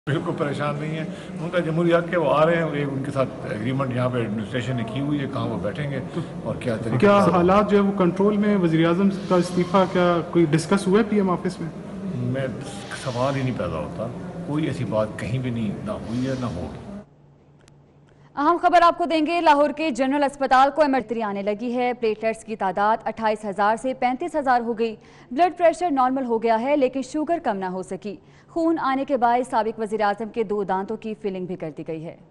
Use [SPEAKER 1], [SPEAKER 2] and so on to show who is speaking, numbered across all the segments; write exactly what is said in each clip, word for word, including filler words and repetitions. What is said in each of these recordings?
[SPEAKER 1] बिल्कुल परेशान नहीं है, उनका जमहूरी हक है, वो आ रहे हैं, एक उनके साथ एग्रीमेंट यहाँ पे एडमिनिस्ट्रेशन ने की हुई है, कहाँ वो बैठेंगे तो और क्या तरीके।
[SPEAKER 2] क्या हालात जो है वो कंट्रोल में? वज़ीर आज़म का इस्तीफ़ा क्या कोई डिस्कस हुआ है पीएम ऑफिस में?
[SPEAKER 1] मैं सवाल ही नहीं पैदा होता, कोई ऐसी बात कहीं भी नहीं ना हुई है ना होगी।
[SPEAKER 3] अहम खबर आपको देंगे, लाहौर के जनरल अस्पताल को इमरजेंसी आने लगी है। प्लेटलेट्स की तादाद अट्ठाईस हज़ार से पैंतीस हज़ार हो गई। ब्लड प्रेशर नॉर्मल हो गया है लेकिन शुगर कम ना हो सकी। खून आने के बाद साबिक वज़ीर आज़म के दो दांतों की फिलिंग भी कर दी गई है।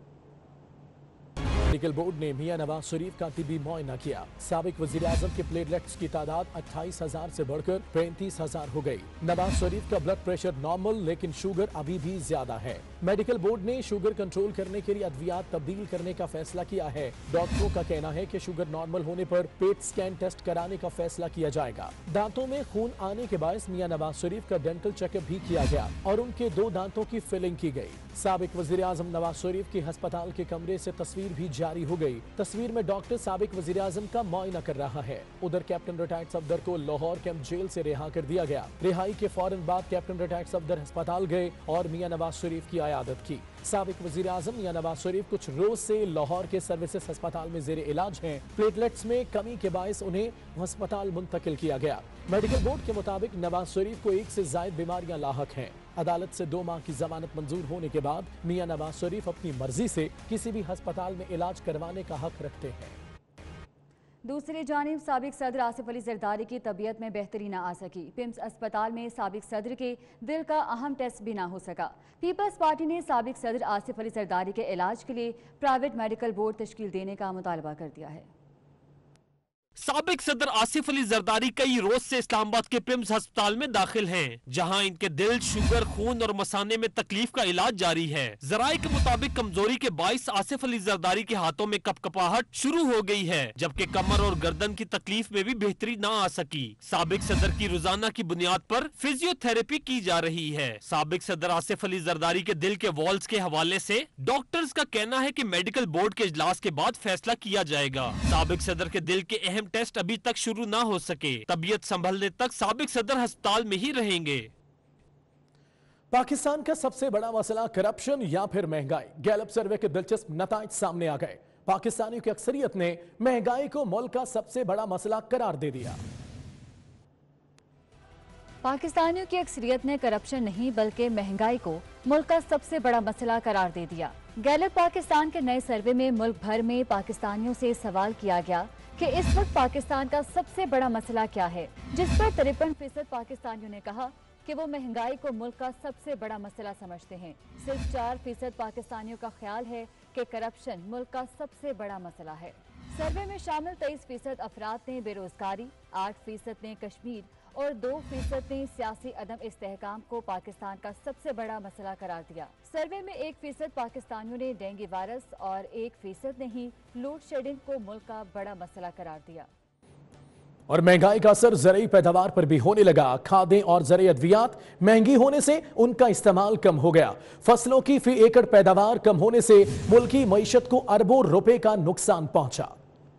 [SPEAKER 4] मेडिकल बोर्ड ने मियां नवाज शरीफ का तिब्बी मुआयना किया। साबिक वजीर आजम के प्लेटलेट्स की तादाद अट्ठाईस हजार से बढ़कर पैंतीस हजार हो गई। नवाज शरीफ का ब्लड प्रेशर नॉर्मल लेकिन शुगर अभी भी ज्यादा है। मेडिकल बोर्ड ने शुगर कंट्रोल करने के लिए अद्वियात तब्दील करने का फैसला किया है। डॉक्टरों का कहना है कि शुगर नॉर्मल होने पर पेट स्कैन टेस्ट कराने का फैसला किया जाएगा। दांतों में खून आने के बायस मियां नवाज शरीफ का डेंटल चेकअप भी किया गया और उनके दो दांतों की फिलिंग की गई। साबिक वजीर आजम नवाज शरीफ की अस्पताल के कमरे से तस्वीर भी जारी हो गई। तस्वीर में डॉक्टर साबिक वजीर आजम का मुआयना कर रहा है। उधर कैप्टन रिटायर्ड सफदर को लाहौर कैंप जेल से रिहा कर दिया गया। रिहाई के फौरन बाद कैप्टन रिटायर्ड सफदर अस्पताल गए और मियां नवाज शरीफ की आयादत की। साबिक वजीर आजम मियां नवाज शरीफ कुछ रोज से लाहौर के सर्विसेज अस्पताल में जेर इलाज हैं। प्लेटलेट्स में कमी के बायस उन्हें अस्पताल मुंतकिल किया गया। मेडिकल बोर्ड के मुताबिक नवाज शरीफ को एक से ज्यादा बीमारियां लाहक हैं। अदालत से दो माह की जमानत मंजूर होने के बाद मियां नवाज शरीफ अपनी मर्जी से किसी भी अस्पताल में इलाज करवाने का हक रखते हैं।
[SPEAKER 3] दूसरी जानिब साबिक सदर आसिफ अली जरदारी की तबीयत में बेहतरी न आ सकी। पिम्स अस्पताल में साबिक सदर के दिल का अहम टेस्ट भी ना हो सका। पीपल्स पार्टी ने साबिक सदर आसिफ अली जरदारी के इलाज के लिए प्राइवेट मेडिकल बोर्ड तश्कील देने का मुतालबा कर दिया है।
[SPEAKER 5] साबिक सदर आसिफ अली जरदारी कई रोज से इस्लामाबाद के पिम्स अस्पताल में दाखिल हैं, जहां इनके दिल, शुगर, खून और मसाने में तकलीफ का इलाज जारी है। जराये के मुताबिक कमजोरी के बाइस आसिफ अली जरदारी के हाथों में कपकपाहट शुरू हो गई है, जबकि कमर और गर्दन की तकलीफ में भी बेहतरी न आ सकी। साबिक सदर की रोजाना की बुनियाद पर फिजियोथेरेपी की जा रही है। साबिक सदर आसिफ अली जरदारी के दिल के वॉल्स के हवाले से डॉक्टर्स का कहना है कि मेडिकल बोर्ड के इजलास के बाद फैसला किया जाएगा। साबिक सदर के दिल के अहम टेस्ट अभी तक शुरू ना हो सके। तबीयत संभलने तक साबिक सदर अस्पताल में ही रहेंगे।
[SPEAKER 4] पाकिस्तान का सबसे बड़ा मसला करप्शन या फिर महंगाई? गैलप सर्वे के दिलचस्प नताइज सामने आ गए। पाकिस्तानियों की अक्सरियत ने महंगाई को मुल्क का सबसे बड़ा मसला करार दे दिया।
[SPEAKER 3] पाकिस्तानियों की अक्सरियत ने करप्शन नहीं बल्कि महंगाई को मुल्क का सबसे बड़ा मसला करार दे दिया। गैलप पाकिस्तान के नए सर्वे में मुल्क भर में पाकिस्तानियों से सवाल किया गया कि इस वक्त पाकिस्तान का सबसे बड़ा मसला क्या है, जिस पर तिरपन फीसद पाकिस्तानियों ने कहा कि वो महंगाई को मुल्क का सबसे बड़ा मसला समझते हैं। सिर्फ चार फीसद पाकिस्तानियों का ख्याल है कि करप्शन मुल्क का सबसे बड़ा मसला है। सर्वे में शामिल तेईस फीसद अफराद ने बेरोजगारी, आठ फीसद ने कश्मीर और दो फीसद ने सियासी अदम इस्तेहकाम को पाकिस्तान का सबसे बड़ा मसला करार दिया। सर्वे में एक फीसद पाकिस्तानियों ने डेंगू वायरस और एक फीसद ने ही लोड शेडिंग को मुल्क का बड़ा मसला करार दिया।
[SPEAKER 4] और महंगाई का असर ज़रई पैदावार पर भी होने लगा। खादें और ज़रई अद्वियात महंगी होने से उनका इस्तेमाल कम हो गया। फसलों की फी एकड़ पैदावार कम होने से मुल्क की मईशत को अरबों रुपए का नुकसान पहुंचा।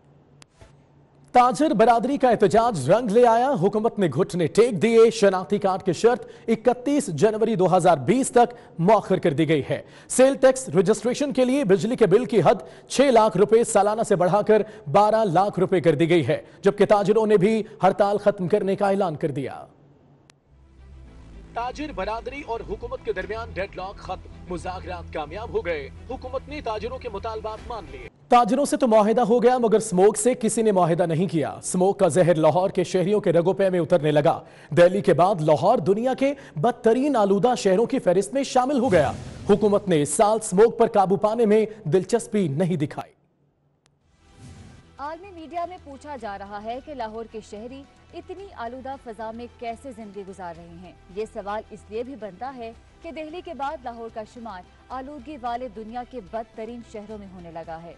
[SPEAKER 4] ताजर बरादरी का एहतजाज रंग ले आया। हुकूमत ने घुटने टेक दिए। शनाख्ती कार्ड की शर्त इकतीस जनवरी दो हजार बीस तक मौखर कर दी गई है। सेल टैक्स रजिस्ट्रेशन के लिए बिजली के बिल की हद छह लाख रुपए सालाना से बढ़ाकर बारह लाख रुपए कर दी गई है, जबकि ताजरों ने भी हड़ताल खत्म करने का ऐलान कर दिया। ताजिर बरादरी और हुकूमत के दरमियान डेडलॉक खत्म, मुज़ाकरात कामयाब हो गए। हुकूमत ने ताजिरों के मुतालबात मान लिए। ताजिरों से तो मुआहिदा हो गया मगर स्मोक से किसी ने मुआहिदा नहीं किया। स्मोक का जहर लाहौर के शहरियों के रगोपे में उतरने लगा। दिल्ली के बाद लाहौर दुनिया के बदतरीन आलूदा शहरों की फहरिस्त में शामिल हो गया। हुकूमत ने इस साल स्मोक पर काबू पाने में दिलचस्पी नहीं दिखाई।
[SPEAKER 3] आलमी मीडिया में पूछा जा रहा है कि लाहौर के शहरी इतनी आलूदा फजा में कैसे जिंदगी गुजार रहे हैं। ये सवाल इसलिए भी बनता है कि दिल्ली के बाद लाहौर का शुमार आलूदगी वाले दुनिया के बदतरीन शहरों में होने लगा है।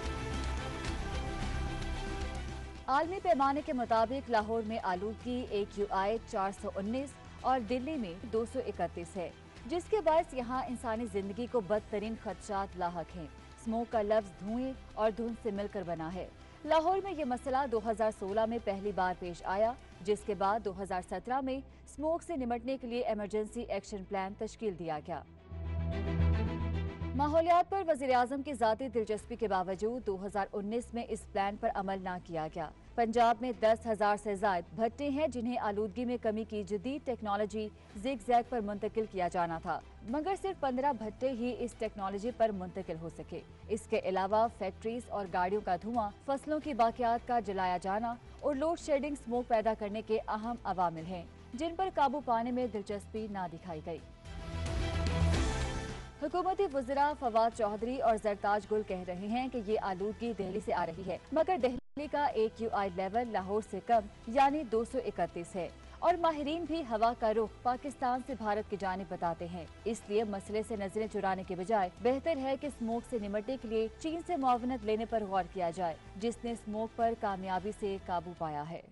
[SPEAKER 3] आलमी पैमाने के मुताबिक लाहौर में आलूदगी एक यू आई चार सौ उन्नीस और दिल्ली में दो सौ इकतीस है, जिसके बायस यहाँ इंसानी जिंदगी को बदतरीन खदशात लाहक हैं। स्मोक का लफ्ज धुएं और धुंध से मिलकर बना है। लाहौर में ये मसला दो हज़ार सोलह में पहली बार पेश आया, जिसके बाद दो हज़ार सत्रह में स्मोक से निपटने के लिए इमरजेंसी एक्शन प्लान तश्कील दिया गया। माहौलियात पर वज़ीर-ए-आज़म की ज़ाती दिलचस्पी के बावजूद दो हज़ार उन्नीस में इस प्लान पर अमल न किया गया। पंजाब में दस हजार से ज़ायद भट्टे हैं जिन्हें आलूदगी में कमी की जदीद टेक्नोलॉजी ज़िग-ज़ैग पर मुंतकिल किया जाना था, मगर सिर्फ पंद्रह भट्टे ही इस टेक्नोलॉजी पर मुंतकिल हो सके। इसके अलावा फैक्ट्रीज और गाड़ियों का धुआं, फसलों की बाकियात का जलाया जाना और लोड शेडिंग स्मोक पैदा करने के अहम अवामिल हैं, जिन पर काबू पाने में दिलचस्पी न दिखाई गई। हुकूमती वज़रा फवाद चौधरी और जरताज गुल कह रहे हैं कि ये आलूदगी दिल्ली से आ रही है, मगर दिल्ली का A Q I level Lahore से कम यानी दो सौ इकतीस है और माहिरीन भी हवा का रुख पाकिस्तान से भारत की जानिब बताते हैं। इसलिए मसले से नजरें चुराने के बजाय बेहतर है कि स्मोक से निपटने के लिए चीन से मुआवनत लेने पर गौर किया जाए, जिसने स्मोक पर कामयाबी से काबू पाया है।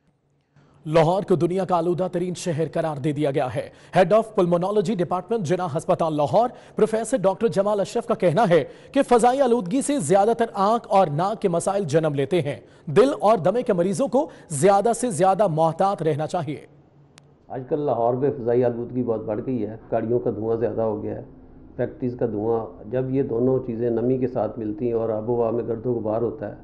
[SPEAKER 4] लाहौर को दुनिया का आलूदा तरीन शहर करार दे दिया गया है। Head of pulmonology department Jinnah अस्पताल लाहौर प्रोफेसर डॉक्टर जमाल अशरफ का कहना है कि फजाई आलूदगी से ज्यादातर आंख और नाक के मसाइल जन्म लेते हैं। दिल और दमे के मरीजों को ज्यादा से ज्यादा मोहतात रहना चाहिए।
[SPEAKER 6] आजकल लाहौर में फजाई आलूदगी बहुत बढ़ गई है, गाड़ियों का धुआं ज़्यादा हो गया है, फैक्ट्रीज़ का धुआं। जब ये दोनों चीज़ें नमी के साथ मिलती हैं और आबो हवा में गर्दो गुबार होता है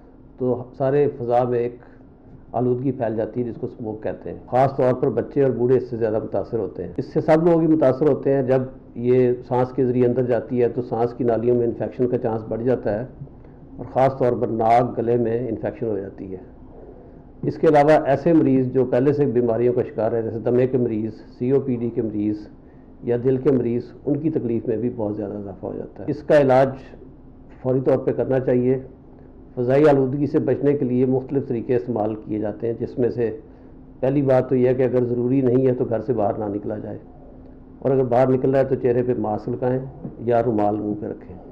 [SPEAKER 6] तो सारे फ़ज़ा में एक आलूदगी फैल जाती है जिसको स्मोक कहते हैं। ख़ास तौर पर बच्चे और बूढ़े इससे ज़्यादा मुतासर होते हैं। इससे सब लोग ही मुतासर होते हैं। जब ये सांस के ज़रिए अंदर जाती है तो सांस की नालियों में इन्फेक्शन का चांस बढ़ जाता है और ख़ास तौर पर नाक गले में इन्फेक्शन हो जाती है। इसके अलावा ऐसे मरीज़ जो पहले से बीमारियों का शिकार है, जैसे दमे के मरीज़, सी ओ पी डी के मरीज़ या दिल के मरीज़, उनकी तकलीफ़ में भी बहुत ज़्यादा इजाफा हो जाता है। इसका इलाज फौरी तौर पर करना चाहिए। फ़ज़ाई आलूदगी से बचने के लिए मुख्तलिफ़ तरीके इस्तेमाल किए जाते हैं, जिसमें से पहली बात तो यह है कि अगर ज़रूरी नहीं है तो घर से बाहर ना निकला जाए और अगर बाहर निकल रहा है तो चेहरे पे मास्क लगाएं या रुमाल मुंह पे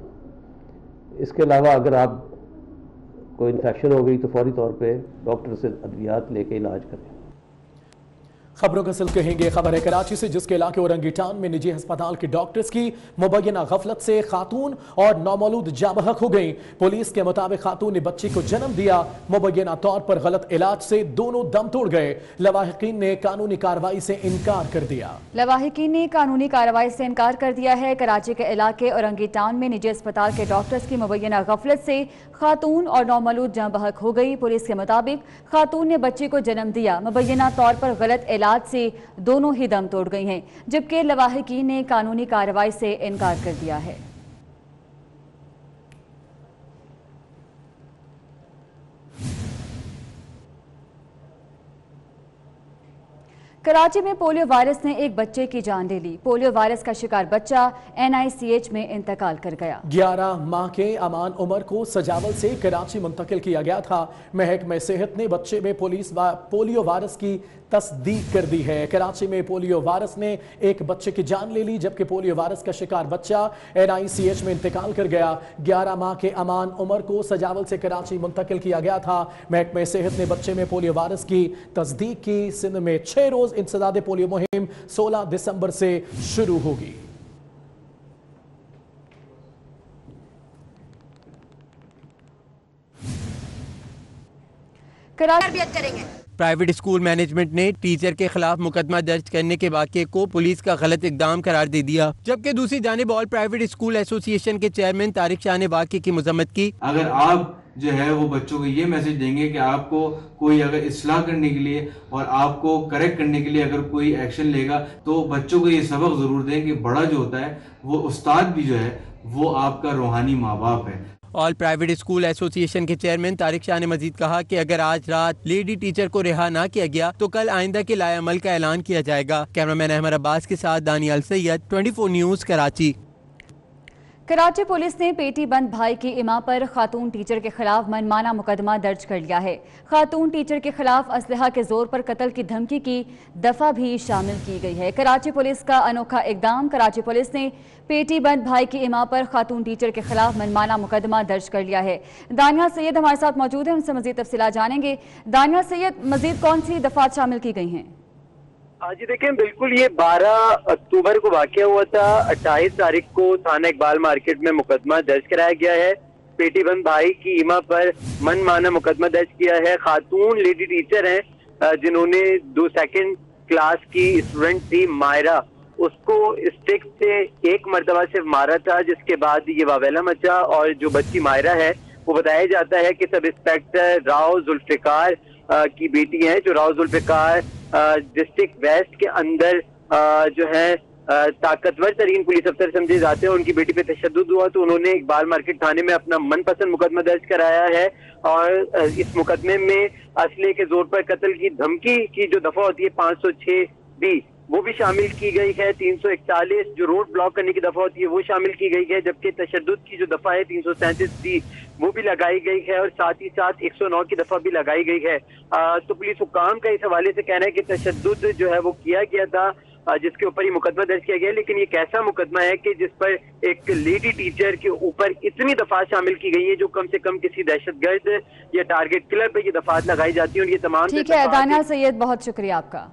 [SPEAKER 6] रखें। इसके अलावा अगर आप कोई इन्फेक्शन हो गई तो फौरी तौर पे डॉक्टर से अद्वियात लेके इलाज करें।
[SPEAKER 4] खबरों का सिलसिला कहेंगे। खबर है कराची से, जिसके इलाके औरंगीटान में निजी अस्पताल के डॉक्टर्स की मुबैना गफलत से खातून और नौमौलूद जाबहक हो गई। पुलिस के मुताबिक खातून ने बच्ची को जन्म दिया, मुबैना तौर पर गलत इलाज से दोनों दम तोड़ गए। लवाहिकीन ने कानूनी कार्रवाई से इनकार कर दिया।
[SPEAKER 3] लवाहिकीन ने कानूनी कार्रवाई से इनकार कर दिया है। कराची के इलाके औरंगीटान में निजी अस्पताल के डॉक्टर्स की मुबैना गफलत से खातून और नौमौलूद जाबहक हो गई। पुलिस के मुताबिक खातून ने बच्ची को जन्म दिया, मुबैना तौर पर गलत इलाज से दोनों ही दम तोड़ गई हैं, जबकि लवाहिकीन ने कानूनी कार्रवाई से इनकार कर दिया है। कराची में पोलियो वायरस ने एक बच्चे की जान ले ली। पोलियो वायरस का शिकार बच्चा एन आई सी एच में इंतकाल कर गया।
[SPEAKER 4] ग्यारह माह के अमान उमर को सजावल से कराची मुंतकिल किया गया था। महकमे सेहत ने बच्चे में पुलिस वा, पोलियो वायरस की तस्दीक कर दी है। कराची में पोलियो वायरस ने एक बच्चे की जान ले ली, जबकि पोलियो वायरस का शिकार बच्चा एन आई सी एच में इंतकाल कर गया। ग्यारह माह के अमान उमर को सजावल से कराची मुंतकिल किया गया था। महकमे सेहत ने बच्चे में पोलियो वायरस की तस्दीक की। सिंध में छह रोज इंसदाद पोलियो मुहिम सोलह दिसंबर से शुरू होगी।
[SPEAKER 7] करेंगे। प्राइवेट स्कूल मैनेजमेंट ने टीचर के खिलाफ मुकदमा दर्ज करने के वाक़े को पुलिस का गलत इकदाम करार दे दिया, जबकि दूसरी जानिब ऑल प्राइवेट स्कूल एसोसिएशन के चेयरमैन तारिक शाह ने वाक़े की मजम्मत की।
[SPEAKER 8] अगर आप जो है वो बच्चों को ये मैसेज देंगे कि आपको कोई अगर इस्लाह करने के लिए और आपको करेक्ट करने के लिए अगर कोई एक्शन लेगा तो बच्चों को ये सबक जरूर दें कि बड़ा जो होता है वो उस्ताद भी जो है वो आपका रूहानी माँ बाप है।
[SPEAKER 7] ऑल प्राइवेट स्कूल एसोसिएशन के चेयरमैन तारिक शाह ने मजीद कहा कि अगर आज रात लेडी टीचर को रिहा ना किया गया तो कल आइंदा के लाए अमल का ऐलान किया जाएगा। कैमरामैन अहमद अब्बास के साथ Daniyal Syed, twenty four news Karachi.
[SPEAKER 3] Karachi police ने पेटी बंद भाई की इमा पर खातून टीचर के खिलाफ मनमाना मुकदमा दर्ज कर लिया है। खातून टीचर के खिलाफ असलहा के जोर पर कत्ल की धमकी की दफा भी शामिल की गई है। कराची पुलिस का अनोखा इकदाम। कराची पुलिस ने पेटी बंद भाई की इमा पर खातून टीचर के खिलाफ मनमाना मुकदमा दर्ज कर लिया है। दानियाल सैयद हमारे साथ मौजूद है, उनसे मजीद तफसीलात जानेंगे। दानियाल सैयद, मजीद कौन सी दफात शामिल की गई हैं?
[SPEAKER 9] हाँ जी, देखें बिल्कुल ये बारह अक्टूबर को वाकया हुआ था। अट्ठाईस तारीख को थाना इकबाल मार्केट में मुकदमा दर्ज कराया गया है। पेटीबंद भाई की इमा पर मनमाना मुकदमा दर्ज किया है। खातून लेडी टीचर हैं जिन्होंने दो सेकंड क्लास की स्टूडेंट थी मायरा, उसको स्टिक से एक मरतबा सिर्फ मारा था, जिसके बाद ये वावेला मचा। और जो बच्ची मायरा है वो बताया जाता है कि सब इंस्पेक्टर राव जुल्फिकार की बेटी है, जो राव जुल्फिकार डिस्ट्रिक्ट वेस्ट के अंदर आ, जो है ताकतवर तरीन पुलिस अफसर समझे जाते हैं। उनकी बेटी पे तशद्दुद हुआ तो उन्होंने इकबाल मार्केट थाने में अपना मनपसंद मुकदमा दर्ज कराया है। और इस मुकदमे में असले के जोर पर कत्ल की धमकी की जो दफा होती है पाँच सौ छह बी वो भी शामिल की गई है। तीन सौ इकतालीस जो रोड ब्लॉक करने की दफा होती है वो शामिल की गई है, जबकि तशद्दुद की जो दफा है तीन सौ सैंतीस डी वो भी लगाई गई है और साथ ही साथ एक सौ नौ की दफा भी लगाई गई है। आ, तो पुलिस हुकाम का इस हवाले से कहना है कि तशद्दुद जो है वो किया गया था, जिसके ऊपर ये मुकदमा दर्ज किया गया। लेकिन ये कैसा मुकदमा है कि जिस पर एक लेडी टीचर के ऊपर इतनी दफात शामिल की गई है जो कम से कम किसी दहशतगर्द या टारगेट किलर पे ये दफात लगाई जाती है। और ये तमाम
[SPEAKER 3] ठीक है दानियाल सैयद, बहुत शुक्रिया आपका।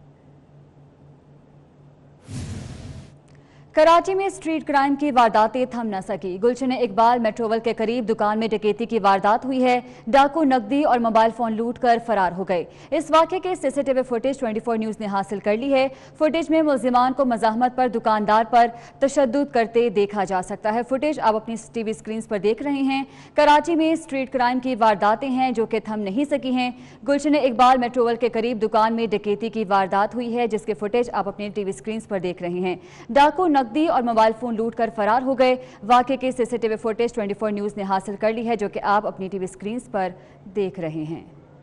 [SPEAKER 3] कराची में स्ट्रीट क्राइम की वारदातें थम न सकी। गुलशन इकबाल मेट्रोवल के करीब दुकान में डकैती की वारदात हुई है। डाकू नकदी और मोबाइल फोन लूट कर फरार हो गए। इस वाक़े के सीसीटीवी फुटेज चौबीस न्यूज़ ने हासिल कर ली है। फुटेज में मुल्जिमान को मज़ाहमत पर दुकानदार पर तशद्दुद करते देखा जा सकता है। फुटेज आप अपनी टीवी स्क्रीन पर देख रहे हैं। कराची में स्ट्रीट क्राइम की वारदातें हैं जो कि थम नहीं सकी हैं। गुलशन इकबाल मेट्रोवल के करीब दुकान में डकैती की वारदात हुई है, जिसके फुटेज आप अपनी टीवी स्क्रीन पर देख रहे हैं। डाकू नकदी और मोबाइल फोन लूट कर फरार हो गए। वाक़े की सीसीटीवी फुटेज चौबीस न्यूज़ ने हासिल कर ली है, जो कि आप अपनी टीवी स्क्रीन पर देख रहे हैं।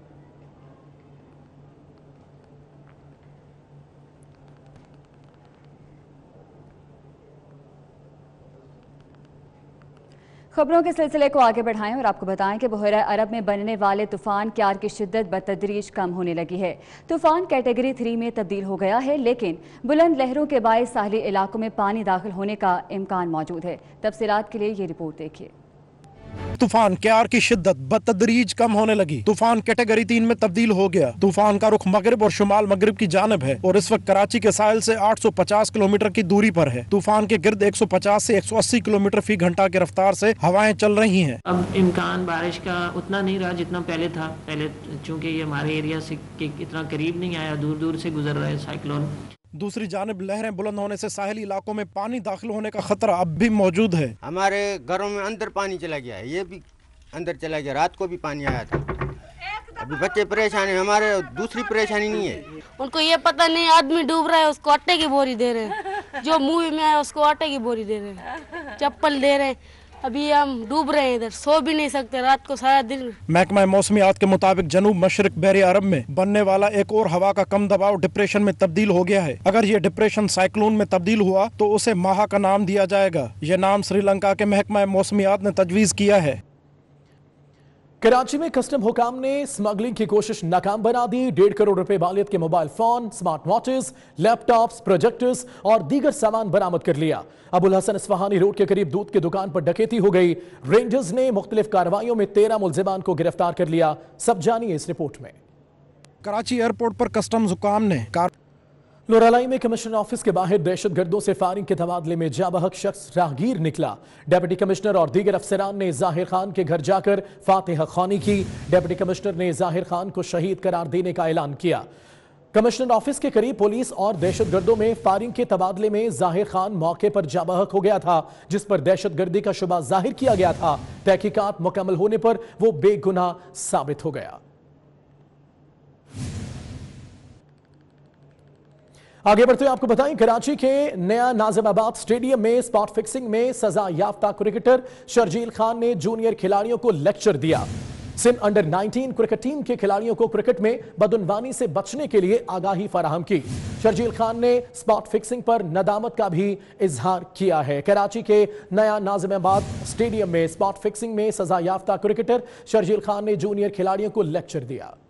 [SPEAKER 3] खबरों के सिलसिले को आगे बढ़ाएं और आपको बताएं कि बहरा अरब में बनने वाले तूफान क्यार की शिद्दत बतदरीज कम होने लगी है। तूफान कैटेगरी थ्री में तब्दील हो गया है, लेकिन बुलंद लहरों के बायस साहली इलाकों में पानी दाखिल होने का इम्कान मौजूद है। तफसीलात के लिए ये रिपोर्ट देखिए।
[SPEAKER 10] तूफान क्यार की शिद्दत बतदरीज कम होने लगी। तूफान कैटेगरी तीन में तब्दील हो गया। तूफान का रुख मगरिब और शुमाल मगरिब की जानिब है और इस वक्त कराची के साहिल से आठ सौ पचास किलोमीटर की दूरी पर है। तूफान के गिर्द एक सौ पचास से एक सौ अस्सी किलोमीटर फी घंटा की रफ्तार से हवाएं चल रही हैं।
[SPEAKER 11] अब इम्कान बारिश का उतना नहीं रहा जितना पहले था। पहले चूँकि ये हमारे एरिया से इतना करीब नहीं आया, दूर दूर से गुजर रहा है साइक्लोन।
[SPEAKER 10] दूसरी जानिब लहरें बुलंद होने से साहिली इलाकों में पानी दाखिल होने का खतरा अब भी मौजूद है।
[SPEAKER 12] हमारे घरों में अंदर पानी चला गया है, ये भी अंदर चला गया। रात को भी पानी आया था। अभी बच्चे परेशान हैं, हमारे दूसरी परेशानी नहीं है।
[SPEAKER 13] उनको ये पता नहीं आदमी डूब रहा है उसको आटे की बोरी दे रहे हैं, जो मुंह में आया उसको आटे की बोरी दे रहे हैं, चप्पल दे रहे हैं। अभी हम डूब रहे हैं, इधर सो भी नहीं सकते रात को सारा दिन।
[SPEAKER 10] महकमा मौसमियात के मुताबिक जनूब मशरक बहरी अरब में बनने वाला एक और हवा का कम दबाव डिप्रेशन में तब्दील हो गया है। अगर ये डिप्रेशन साइक्लोन में तब्दील हुआ तो उसे माहा का नाम दिया जाएगा। ये नाम श्रीलंका के महकमा मौसमियात ने तजवीज़ किया है।
[SPEAKER 4] कराची में कस्टम हुकाम ने स्मगलिंग की कोशिश नाकाम बना दी। डेढ़ करोड़ रुपए मालियत के mobile phone, smart watches, laptops, projectors और दीगर सामान बरामद कर लिया। अबुल हसन इस्फहानी रोड के करीब दूध की दुकान पर डकैती हो गई। रेंजर्स ने मुख्तलिफ कार्रवाइयों में तेरह मुल्जिमान को गिरफ्तार कर लिया। सब जानिए इस रिपोर्ट में।
[SPEAKER 10] कराची एयरपोर्ट पर कस्टम्स हुकाम ने कार
[SPEAKER 4] लोरालाई में कमिश्नर ऑफिस के बाहर दहशतगर्दों से फायरिंग के तबादले में जाबहक शख्स राहगीर निकला। डिप्टी कमिश्नर और दीगर अफसरान ने जाहिर खान के घर जाकर फातिहा खानी की। डिप्टी कमिश्नर ने जाहिर खान को शहीद करार देने का ऐलान किया। कमिश्नर ऑफिस के करीब पुलिस और दहशतगर्दों में फायरिंग के तबादले में जाहिर खान मौके पर जाबहक हो गया था, जिस पर दहशतगर्दी का शुबा जाहिर किया गया था। तहकीकात मुकम्मल होने पर वो बेगुनाह साबित हो गया। आगे बढ़ते हुए आपको बताएं, कराची के नया नाजिमाबाद स्टेडियम में स्पॉट फिक्सिंग में सजा याफ्ता क्रिकेटर शर्जील खान ने जूनियर खिलाड़ियों को लेक्चर दिया। Sindh under nineteen cricket team के खिलाड़ियों को क्रिकेट में बदउनवानी से बचने के लिए आगाही फराहम की। शर्जील खान ने स्पॉट फिक्सिंग पर नदामत का भी इजहार किया है। कराची के नया नाजिमाबाद स्टेडियम में स्पॉट फिक्सिंग में सजा याफ्ता क्रिकेटर शर्जील खान ने जूनियर खिलाड़ियों को लेक्चर दिया।